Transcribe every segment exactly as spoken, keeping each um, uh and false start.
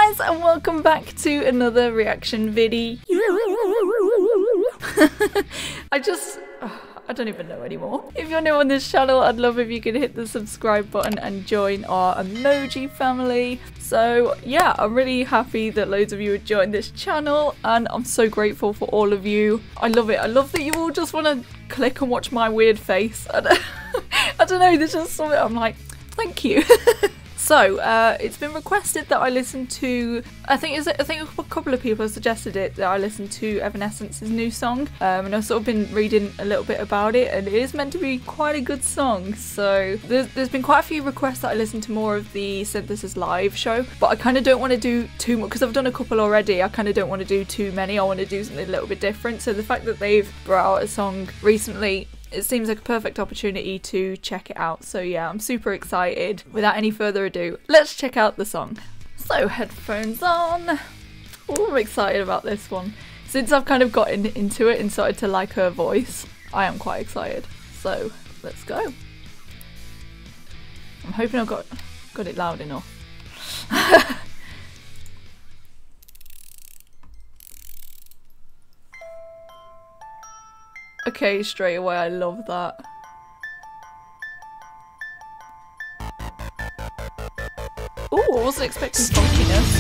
guys, and welcome back to another reaction video. I just... Oh, I don't even know anymore. If you're new on this channel, I'd love if you could hit the subscribe button and join our emoji family. So yeah, I'm really happy that loads of you have joined this channel, and I'm so grateful for all of you. I love it. I love that you all just want to click and watch my weird face. I don't, I don't know, there's just something I'm like, thank you. So, uh, it's been requested that I listen to, I think is I think a couple of people have suggested it, that I listen to Evanescence's new song, um, and I've sort of been reading a little bit about it, and it is meant to be quite a good song. So there's, there's been quite a few requests that I listen to more of the Synthesis Live show, but I kind of don't want to do too much, because I've done a couple already. I kind of don't want to do too many. I want to do something a little bit different. So the fact that they've brought out a song recently, it seems like a perfect opportunity to check it out. So yeah, I'm super excited. Without any further ado, let's check out the song. So headphones on. Oh, I'm excited about this one. Since I've kind of gotten into it and started to like her voice, I am quite excited. So let's go. I'm hoping I've got, got it loud enough. Okay, straight away, I love that. Oh, I wasn't expecting funkiness.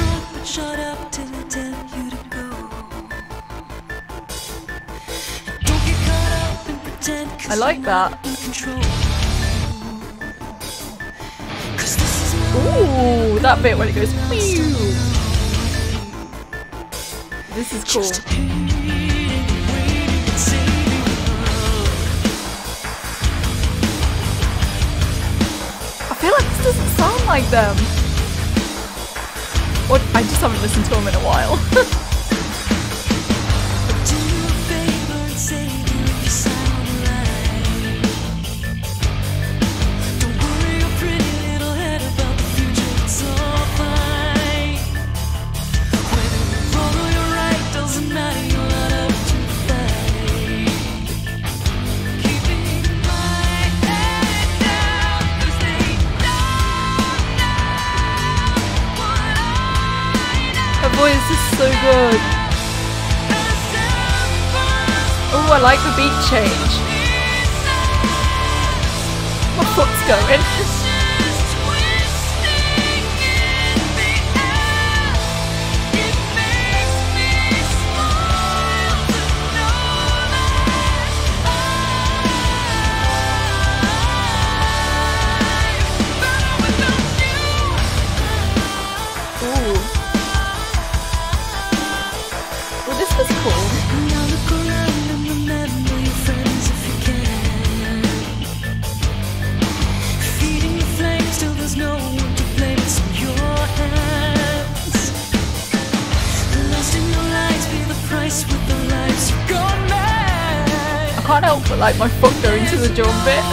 I like that. Ooh, that bit when it goes pew. This is cool. I feel like this doesn't sound like them. Or I just haven't listened to them in a while. Voice is so good. Oh, I like the beat change. My foot's going. This is cool. Now look around and remember your friends if you can. Feeding the flames till there's no one to blame. It's in your hands. Lost in your lights, pay the price with the lives you've gone mad. I can't help but like my foot going to the drum bit.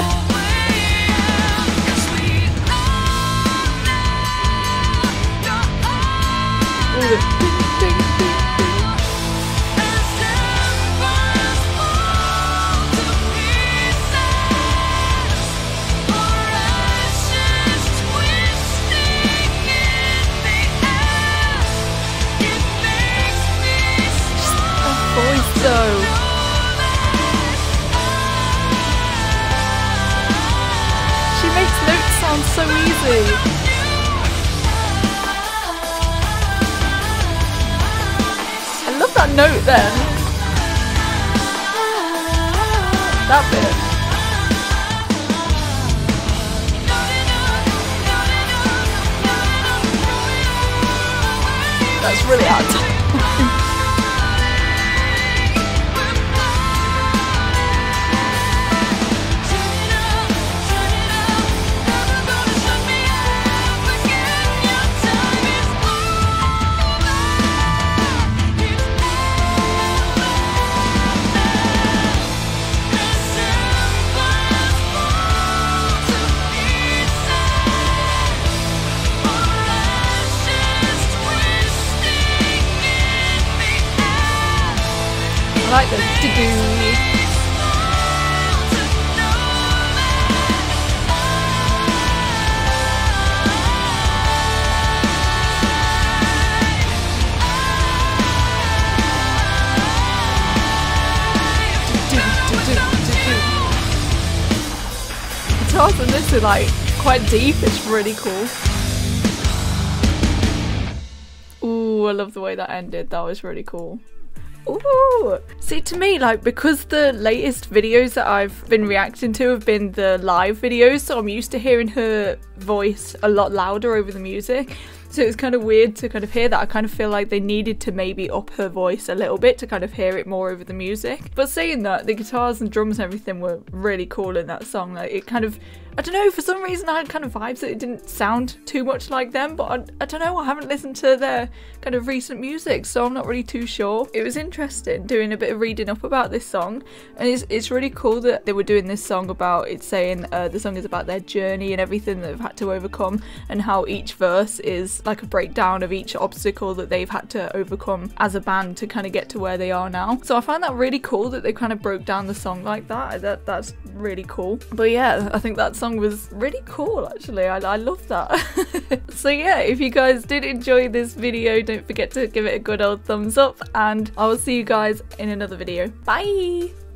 Ooh, the ding, ding, ding. So she makes notes sound so easy. I love that note then. That bit. That's really out of time. I like the do-do. And this is like quite deep, it's really cool. Ooh, I love the way that ended, that was really cool. Ooh! See, to me, like, because the latest videos that I've been reacting to have been the live videos, so I'm used to hearing her voice a lot louder over the music. So it's kind of weird to kind of hear that. I kind of feel like they needed to maybe up her voice a little bit to kind of hear it more over the music. But saying that, the guitars and drums and everything were really cool in that song. Like, it kind of, I don't know, for some reason I had kind of vibes that it didn't sound too much like them, but I, I don't know, I haven't listened to their kind of recent music, so I'm not really too sure. It was interesting doing a bit of reading up about this song, and it's, it's really cool that they were doing this song about, it's saying uh, the song is about their journey and everything that they've had to overcome, and how each verse is like a breakdown of each obstacle that they've had to overcome as a band to kind of get to where they are now. So I find that really cool that they kind of broke down the song like that. That that's really cool. But yeah, I think that song was really cool actually. I, I love that. So yeah, if you guys did enjoy this video, don't forget to give it a good old thumbs up, and I will see you guys in another video. Bye!